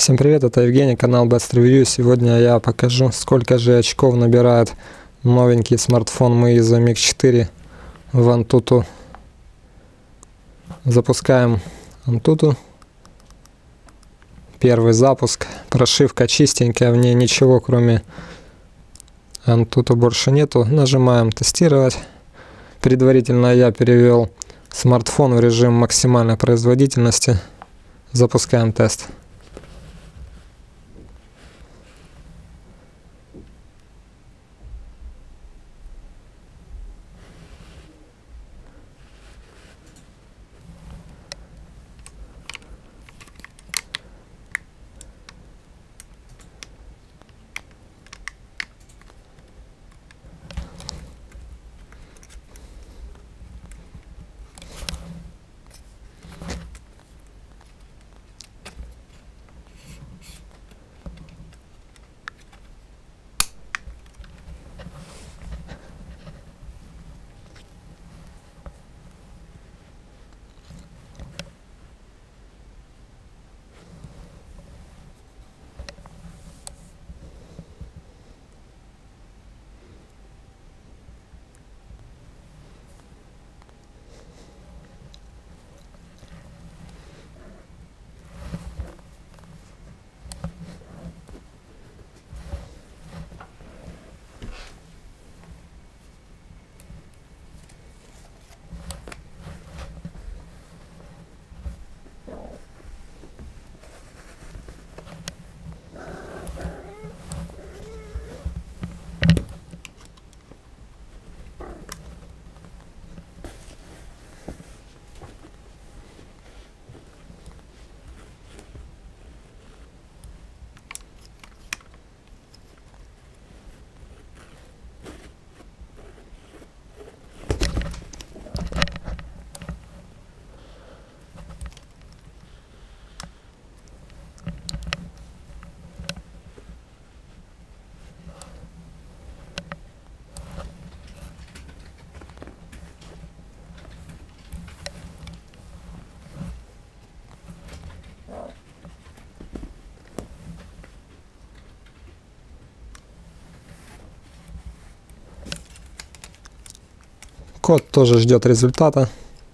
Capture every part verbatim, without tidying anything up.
Всем привет, это Евгений, канал Best Review. Сегодня я покажу, сколько же очков набирает новенький смартфон Meizu Mix четыре в Antutu. Запускаем Antutu. Первый запуск. Прошивка чистенькая, в ней ничего кроме Antutu больше нету. Нажимаем тестировать. Предварительно я перевел смартфон в режим максимальной производительности. Запускаем тест. Код тоже ждет результата.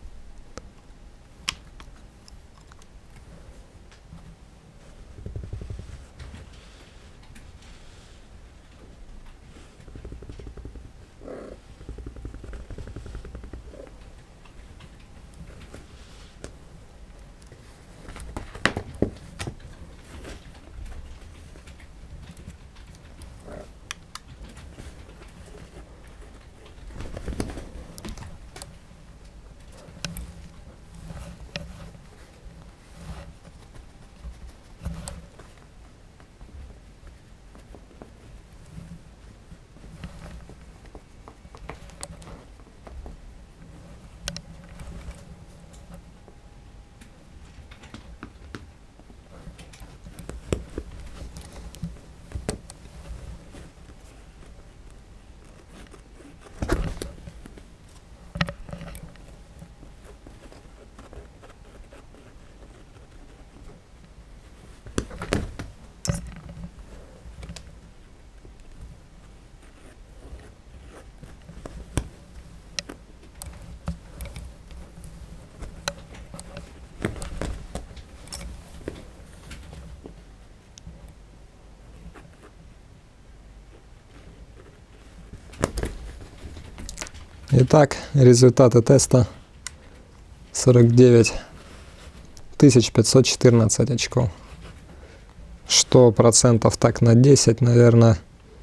Итак, результаты теста: сорок девять тысяч пятьсот четырнадцать очков. Что процентов так на десять, наверное,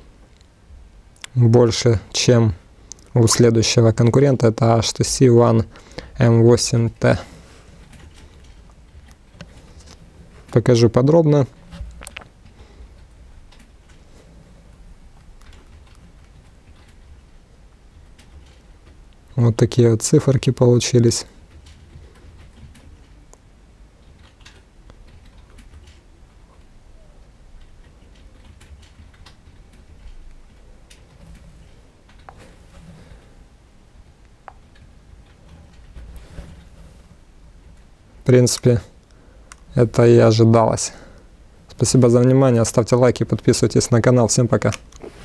больше, чем у следующего конкурента. Это эйч ти си One эм восемь ти. Покажу подробно. Вот такие вот циферки получились. В принципе, это и ожидалось. Спасибо за внимание, ставьте лайки, подписывайтесь на канал. Всем пока.